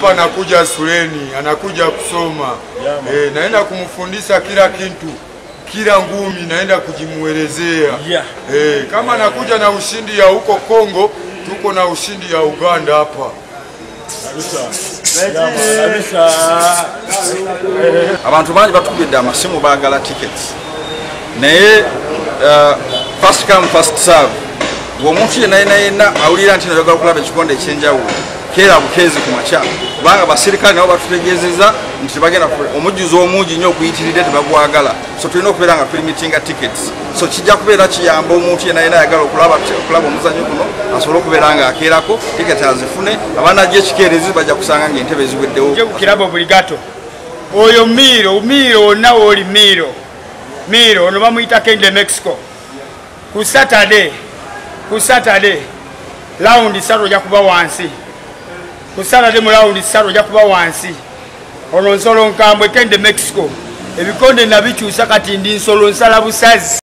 hapa anakuja shuleni, anakuja kusoma. Naenda kumfundisha kila kitu, kila ngumi naenda kujimuelezea. Kama anakuja na ushindi ya huko Kongo, tuko na ushindi ya Uganda hapa. Abantu bangi batukubidde amasimu baagala tickets. Naye first come first serve. Omuntu yenna awulira nti ayagala okulaba ekikonde ekyenjawulo keera bukeezi ku makya kubanga basirikale nabo batutegeezezza nti bagenda omujjuzo omungi nnyo okuyitiridde tebagwagala, so tulina okubeera nga tulimitinga tickets. So kijja kubeera kiyamba omuntu yenna ayagala okulaba omuzannyo guno asobole okubeera nga akeerako tickets azifune, abanajja ekikeerezi bajja kusanga ng'entebe ziweddewo. Ku kirabo buli gato oyo Miro wonna wooli Miro ono bamuyita Kende Mexico. Ku Saturday round 3 ojja kuba wansi. Ku Saturday mu round 3 ojja kuba wansi. Ono nsolo nkambwe Kende Mexico. Ebikonde nabikyusa kati ndi nsolo nsala busazi.